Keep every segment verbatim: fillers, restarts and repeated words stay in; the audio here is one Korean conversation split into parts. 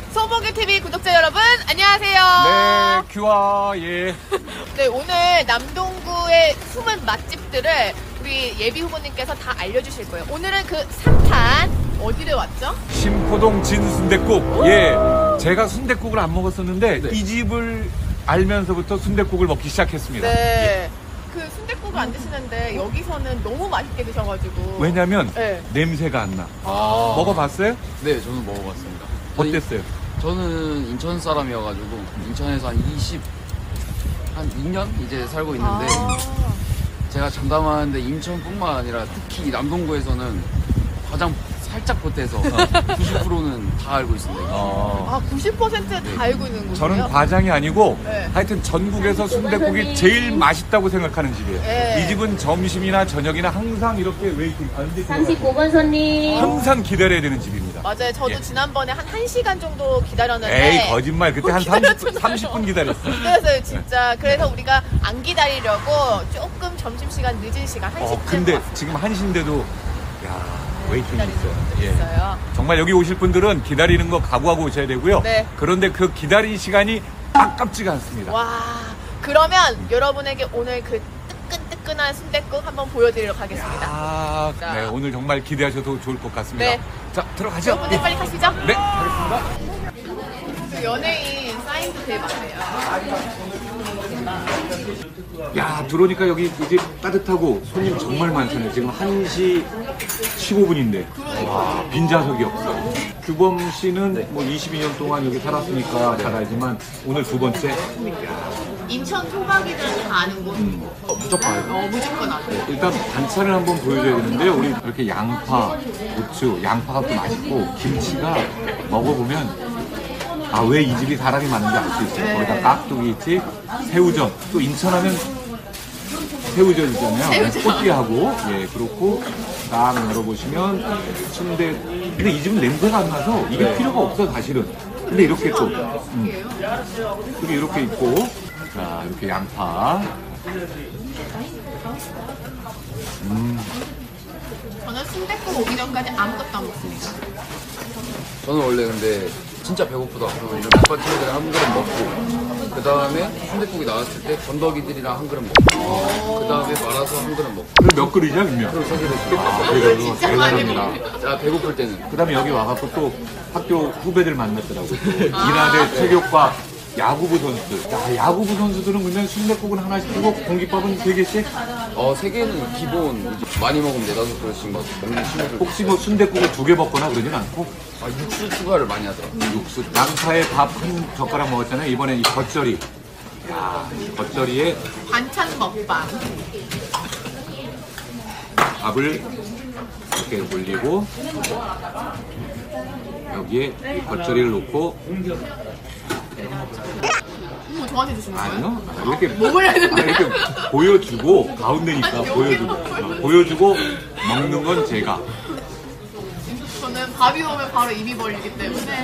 소보기티비 구독자 여러분, 안녕하세요. 네, 큐아, 예. 네, 오늘 남동구의 숨은 맛집들을 우리 예비 후보님께서 다 알려주실 거예요. 오늘은 그 삼 탄, 어디를 왔죠? 신포동 진순댓국. 예. 제가 순댓국을 안 먹었었는데, 네. 이 집을 알면서부터 순댓국을 먹기 시작했습니다. 네. 그 순댓국을 안 드시는데, 여기서는 너무 맛있게 드셔가지고. 왜냐면, 네. 냄새가 안 나. 아, 먹어봤어요? 네, 저는 먹어봤습니다. 어땠어요? 저는 인천 사람이어가지고 인천에서 한 이십, 한 이 년 이제 살고 있는데 아, 제가 장담하는데 인천뿐만 아니라 특히 남동구에서는 가장 살짝 보태서 구십 퍼센트는 다 알고 있습니다. 어. 아 구십 퍼센트 다 네. 알고 있는 거예요? 저는 과장이 아니고, 네. 하여튼 전국에서 순댓국이 제일 맛있다고 생각하는 집이에요. 네. 이 집은 점심이나 저녁이나 항상 이렇게 웨이팅, 삼십오 번 손님. 항상 기다려야 되는 집입니다. 맞아요. 저도 예. 지난번에 한 1시간 정도 기다렸는데. 에이, 거짓말. 그때 한 삼십 분, 삼십 분 기다렸어. 그래서요, 진짜. 그래서 우리가 안 기다리려고 조금 점심시간 늦은 시간, 한 시쯤 어, 근데 왔어요. 지금 한 시인데도, 야, 웨이팅이 기다리는 있어요. 분들이 예. 있어요. 정말 여기 오실 분들은 기다리는 거 각오하고 오셔야 되고요. 네. 그런데 그 기다리는 시간이 아깝지가 않습니다. 와, 그러면 여러분에게 오늘 그 뜨끈뜨끈한 순댓국 한번 보여드리도록 하겠습니다. 아, 자. 네, 오늘 정말 기대하셔도 좋을 것 같습니다. 네. 자, 들어가죠. 여러분들 예. 빨리 가시죠. 네, 가겠습니다. 그 연예인 사인도 되게 많아요. 야, 들어오니까 여기 이제 따뜻하고 손님 정말 많잖아요. 지금 한 시 십오 분인데. 와, 빈좌석이 없어. 규범 씨는 뭐 이십이 년 동안 여기 살았으니까 잘 알지만 오늘 두 번째. 인천 토박이들은 다 아는 곳. 어, 무조건 알죠. 어, 무조건 알아요. 일단 반찬을 한번 보여줘야 되는데 우리 이렇게 양파, 고추, 양파가 또 맛있고 김치가 먹어보면 아, 왜 이 집이 사람이 많은지 알 수 있어요. 네. 거기다 깍두기 있지, 새우젓. 또 인천하면 새우젓 있잖아요. 새우젓. 꽃게하고 예, 그렇고 딱 열어보시면 순대. 근데 이 집은 냄새가 안 나서 이게 네. 필요가 없어 사실은. 근데 이렇게 또 음. 그게 이렇게 있고 자 이렇게 양파. 음. 저는 순댓국 오기 전까지 아무것도 안 먹습니다. 저는 원래 근데 진짜 배고프다 그러면 이런 밑반찬들을 한 그릇 먹고 그 다음에 순댓국이 나왔을 때 건더기들이랑 한 그릇 먹고 그 다음에 말아서 한 그릇 먹고 그럼 몇 그릇이야, 그러면? 그리고 세 그릇 아, 그래도 진짜 많이 대단합니다. 자 배고플 때는 그 다음에 여기 와갖고 또 학교 후배들 만났더라고요. 또 인하대 체육과 야구부 선수들. 야, 야구부 선수들은 그러면 순댓국은 하나씩 주고 공깃밥은 세 개씩? 어, 세 개는 기본 이제 많이 먹으면 네다섯 그릇씩 막 먹는 친구들 혹시 뭐 순댓국을 두 개 먹거나 그러진 않고? 아, 육수 추가를 많이 하더라고요. 육수, 양파에 밥 한 젓가락 먹었잖아요. 이번에 이 겉절이. 야, 이 겉절이에 반찬 먹방. 밥을 이렇게 올리고 여기에 이 겉절이를 놓고 뭐 저한테 주신 거예요? 아니요? 이렇게 먹으려는데. 아, 이렇게 보여주고 가운데니까 아니, 여기 보여주고 먹어요. 어, 보여주고 먹는 건 제가. 저는 밥이 오면 바로 입이 벌리기 때문에.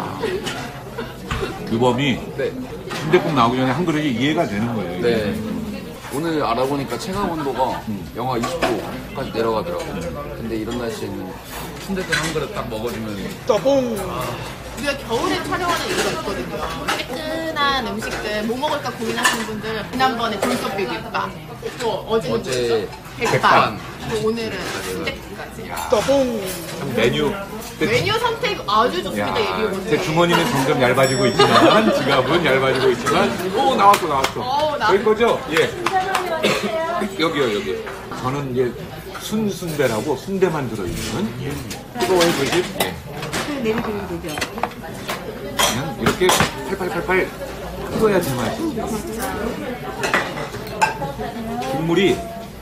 규범이 네. 순댓국 나오기 전에 한 그릇이 이해가 되는 거예요. 이게. 네. 오늘 알아보니까 체감 온도가 영하 이십 도까지 내려가더라고요. 근데 이런 날씨에는 순댓국 한 그릇 딱 먹어주면 우리가 겨울에 촬영하는 이유가 있거든요. 뜨끈한 음식들 뭐 먹을까 고민하시는 분들 지난번에 돌솥 비빔밥, 또 어제는 어제 뭐였죠? 백반, 백반. 또 오늘은 순댓국까지. 참 메뉴. 메뉴 선택 아주 좋습니다. 야, 예비 오늘. 제 주머니는 점점 얇아지고 있지만 지갑은 얇아지고 있지만 오 나왔어 나왔어. 어, 나- 여기 거죠? 예. 여기요 여기. 저는 이제 순순대라고 순대만 들어있는 뜨거워해 보실. 예. 내리시면 되죠. 그냥 이렇게 팔팔팔팔 끓어야 제맛이. 국물이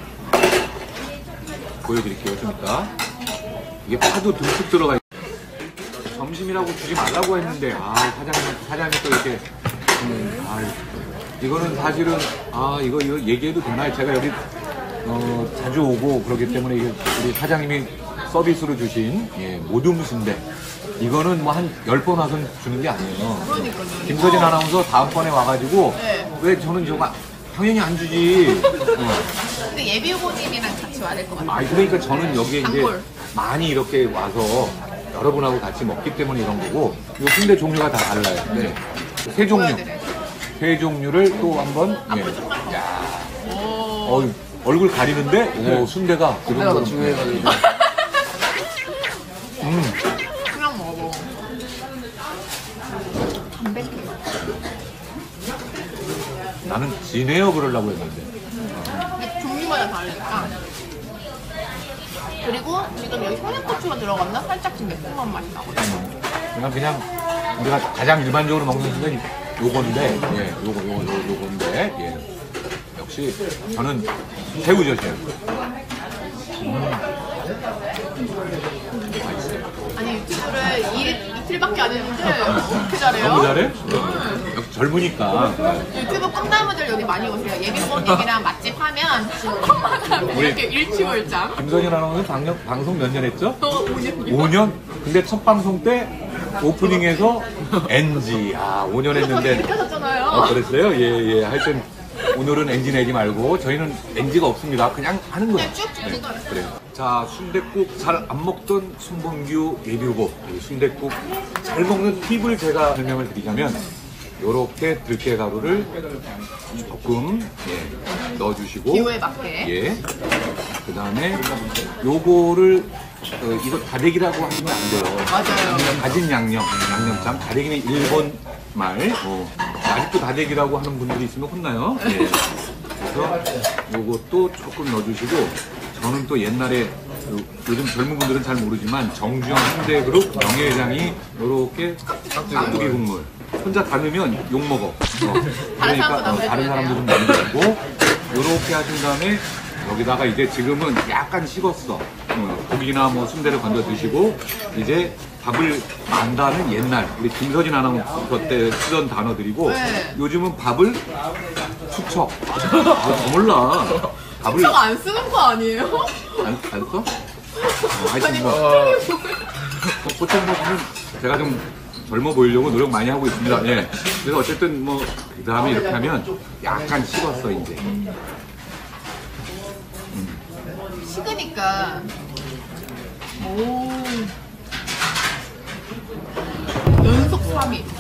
보여드릴게요 좀 이따. 이게 파도 듬뿍 들어가 있... 점심이라고 주지 말라고 했는데 아 사장님 사장님 또 이렇게 음, 아 이거는 사실은 아 이거 이거 얘기해도 되나? 제가 여기 어, 자주 오고 그러기 때문에 이게 우리 사장님이 서비스로 주신 예, 모둠 순대. 이거는 뭐 한 열 번 와서 주는 게 아니에요. 그러니까요. 김서진 아나운서 다음번에 와가지고 네. 왜 저는 정말 당연히 안 주지. 어. 근데 예비 후보님이랑 같이 와야 될 것 같아요. 아 그러니까 저는 여기에 이제 단골. 많이 이렇게 와서 여러분하고 같이 먹기 때문에 이런 거고 요 순대 종류가 다 달라요. 네. 세 종류, 보여드려요. 세 종류를 또 한번 예. 앞으로 조금만 더. 야, 오. 어, 얼굴 가리는데 오, 순대가 그 내가 더 정도로 중요해가지고. 음, 그냥 먹어. 담백해. 나는 진해요 그러려고 했는데 이게 종류마다 다르니까. 그리고 지금 여기 청양고추가 들어갔나? 살짝 좀 매콤한 맛이 나거든요. 그냥 그냥 우리가 가장 일반적으로 먹는 순대 요건데 예, 요거 요거 요거 요건데 예. 역시 저는 새우젓이에요. 아니 유튜브를 일, 이틀밖에 안 했는데 어떻게 잘해요? 너무 잘해? 역시 젊으니까 유튜브 꿈나무들 여기 많이 오세요. 예비고님이랑 맛집 하면 지금 이렇게 일취월장. 김선일 아나운서 방영, 방송 몇 년 했죠? 또 오 년이요. 오 년? 근데 첫 방송 때 오프닝에서 엔지 아 오 년 그래서 저는 했는데 이렇게 하셨잖아요. 아, 그랬어요? 예예 하여튼 오늘은 엔지 내지 말고 저희는 엔지가 없습니다. 그냥 하는 거예요. 그냥 쭉쭉 네, 찍어요. 그래요. 자, 순댓국 잘 안 먹던 손범규 예비후보 순댓국 잘 먹는 팁을 제가 설명을 드리자면 요렇게 들깨가루를 조금 예, 넣어주시고 기호에 맞게. 예. 그 다음에 요거를 어, 이거 다대기라고 하시면 안 돼요. 맞아요. 그냥 가진 양념, 양념장. 다대기는 일본 말. 어. 아직도 다대기라고 하는 분들이 있으면 혼나요. 예. 그래서 요것도 조금 넣어주시고 저는 또 옛날에 요- 요즘 젊은 분들은 잘 모르지만 정주영 순대그룹 명예회장이 요렇게 깍두기 국물 혼자 다 넣으면 욕먹어. 어. 그러니까 사람도 어, 다른 남겨줘야 사람도 좀 남겨주고 요렇게 하신 다음에 여기다가 이제 지금은 약간 식었어. 어, 고기나 뭐 순대를 건져 드시고 이제 밥을 만다는 옛날 우리 김서진 아나운서 때 쓰던 단어들이고 네. 요즘은 밥을 수척. 아, 몰라. 밥을 저거 안 쓰는 거 아니에요? 안, 안 써? 어, 하여튼 뭐 보통 뭐 저는 제가 좀 젊어 보이려고 노력 많이 하고 있습니다. 예. 그래서 어쨌든 뭐 그 다음에 이렇게 하면 약간 식었어 이제. 식으니까. 오. 연속 삼 일.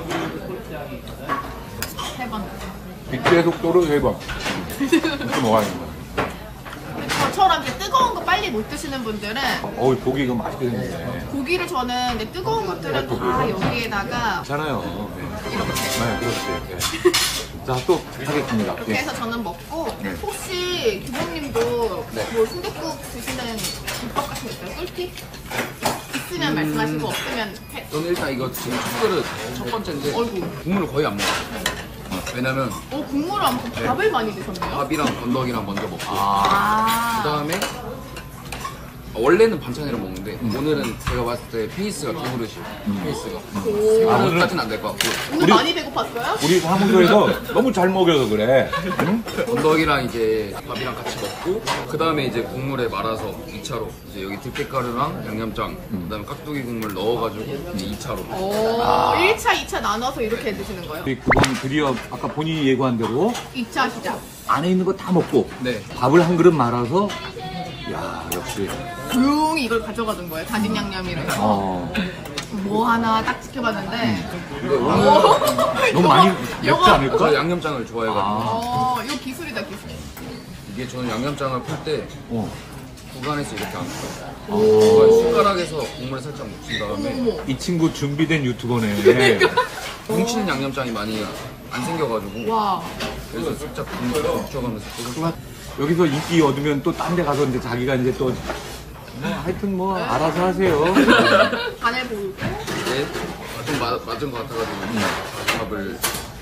세 번. 빅대 속도로 세 번. 이렇게 먹어야 됩니다. 저처럼 이렇게 뜨거운 거 빨리 못 드시는 분들은 어우 고기 이거 맛있게 생겼네. 고기를 저는 근데 뜨거운 것들은 다 여기에다가 괜찮아요. 네, 이렇게 네 그렇지. 네. 자, 또 하겠습니다. 이렇게 예. 해서 저는 먹고 네. 혹시 기봉님도 네. 뭐 순댓국 드시는 비법 같은 거 있어요? 꿀팁? 있으면 말씀하시고 없으면 해. 저는 일단 이거 지금 첫 그릇 첫 번째인데 어이구. 국물을 거의 안 먹어요. 어, 왜냐면 어 국물을 안 먹고 밥을 많이 드셨네요? 밥이랑 건더기랑 먼저 먹고 아. 그 다음에 원래는 반찬이랑 먹는데 오늘은 제가 봤을 때 페이스가 두 그릇이에요. 페이스가 세 아, 그릇 오늘- 까지는 안 될 것 같고 오늘 우리- 많이 배고팠어요? 우리 사무소에서 너무 잘 먹여서 그래. 응? 건더기랑 이제 밥이랑 같이 먹고 그 다음에 이제 국물에 말아서 이 차로 이제 여기 들깨가루랑 양념장 그 다음에 깍두기 국물 넣어가지고 이제 이 차로 오, 일 차, 이 차 나눠서 이렇게 드시는 거예요? 우리 그건 드디어 아까 본인이 예고한 대로 이 차 시작. 안에 있는 거 다 먹고 네. 밥을 한 그릇 말아서 야 역시 조용히 이걸 가져가던 거예요. 다진 양념이랑. 어 뭐 하나 딱 지켜봤는데. 근데 오늘 너무 많이 맵지 요거- 저 않을까? 양념장을 좋아해가지고 어, 이거 기술이다, 기술. 이게 저는 양념장을 풀 때 어. 구간에서 이렇게 안 풀어요. 숟가락에서 국물을 살짝 묻힌 다음에 어머. 이 친구 준비된 유튜버네. 뭉치는 양념장이 많이 안 생겨가지고 와. 그래서 살짝 국물을 묻혀가면서 조금 여기서 인기 얻으면 또 딴 데 가서 이제 자기가 이제 또 뭐, 하여튼 뭐 알아서 하세요. 간을 보고. 이제 좀 맞, 맞은 것 같아가지고 밥을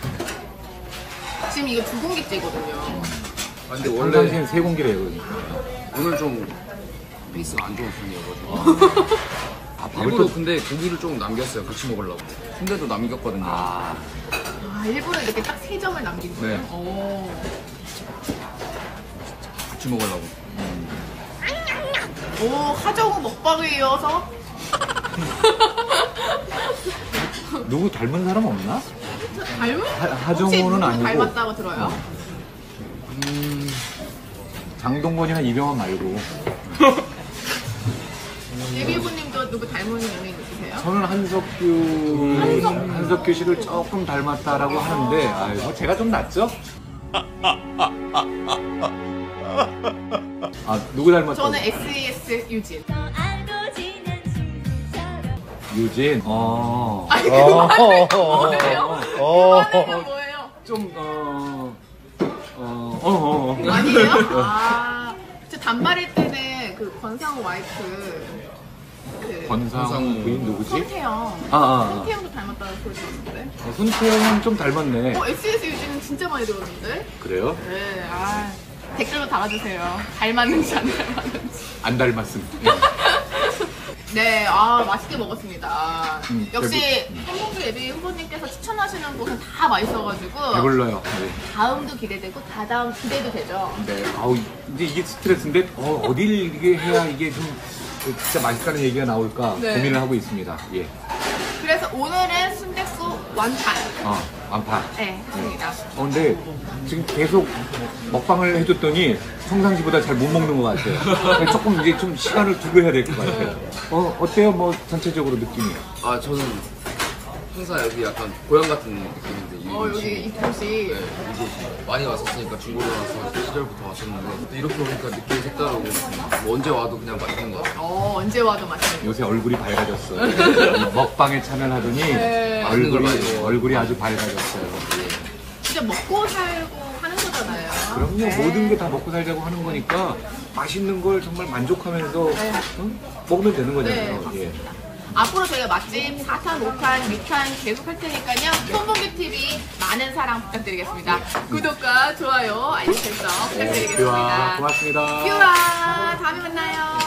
지금 이거 두 공기째거든요. 아, 근데 원래 원래 세 공기래요. 그러니까. 오늘 좀 페이스가 안 좋은 편이어가지고 아 밥을 일부러 또 근데 고기를 조금 남겼어요. 같이 먹으려고 순대도 남겼거든요. 아, 아, 일부러 이렇게 딱 세 점을 남긴 거예요? 네. 오. 같이 먹으려고. 오, 하정우 먹방에 이어서. 누구 닮은 사람 없나? 닮은? 하- 혹시 하정우는 누구 아니고. 닮았다고 들어요? 음, 장동건이나 이병헌 말고. 예비부님도 누구 닮은 연예인 있으세요? 저는 한석규, 한석- 한석규 씨를 조금 닮았다라고 하는데, 아유, 제가 좀 낫죠? 아, 누구 닮았다고? 저는 에스이에스 유진. 유진. 어. 아니 그만해요. 뭐예요? 어. 그만해요 뭐예요? 좀, 어, 어, 어, 어. 어. 아니에요? 아, 저 단발일 때는 그 권상우 와이프 그 권상우 부인 누구지? 손태영. 아, 아, 아. 손태영도 닮았다는 소리 들었는데. 어, 손태영은 좀 닮았네. 어, 에스이에스 유진은 진짜 많이 들었는데. 그래요? 네, 아 댓글로 달아주세요. 닮았는지 안 닮았는지. 안 닮았습니다. 네, 아 맛있게 먹었습니다. 음, 역시 한봉주 예비 후보님께서 추천하시는 곳은 다 맛있어가지고 배불러요. 네. 다음도 기대되고 다다음 기대도 되죠. 네. 아우, 이제 이게 스트레스인데, 어, 어딜 이게 해야 이게 좀 진짜 맛있다는 얘기가 나올까 네. 고민을 하고 있습니다. 예. 그래서 오늘은 순댓국 완판. 어, 완판. 네, 했습니다. 어, 근데 지금 계속 먹방을 해줬더니 평상시보다 잘 못 먹는 것 같아요. 그래서 조금 이제 좀 시간을 두고 해야 될 것 같아요. 어, 어때요? 뭐 전체적으로 느낌이? 아 저는 항상 여기 약간 고향 같은 느낌인데 이 어, 여기 음식이. 이 곳이 네, 이곳이 많이 왔었으니까 중고등학교 시절부터 왔었는데 또 이렇게 오니까 느낌이 색다르고 뭐 언제 와도 그냥 맛있는 것 같아요. 어, 언제 와도 맛있는 요새 얼굴이 밝아졌어요. 먹방에 참여를 하더니 네. 얼굴이, 많이 먹어요. 얼굴이 아주 밝아졌어요. 진짜 먹고 살고 하는 거잖아요. 그럼요. 네. 모든 게 다 먹고 살자고 하는 거니까 맛있는 걸 정말 만족하면서 네. 응? 먹으면 되는 네, 거잖아요. 예. 맞습니다. 앞으로 저희가 맛집 사 탄, 오 탄, 육 탄 계속 할 테니까요. 손봉규티비 많은 사랑 부탁드리겠습니다. 구독과 좋아요, 알림 설정 부탁드리겠습니다. 뷰아, 고맙습니다. 뷰아, 다음에 만나요.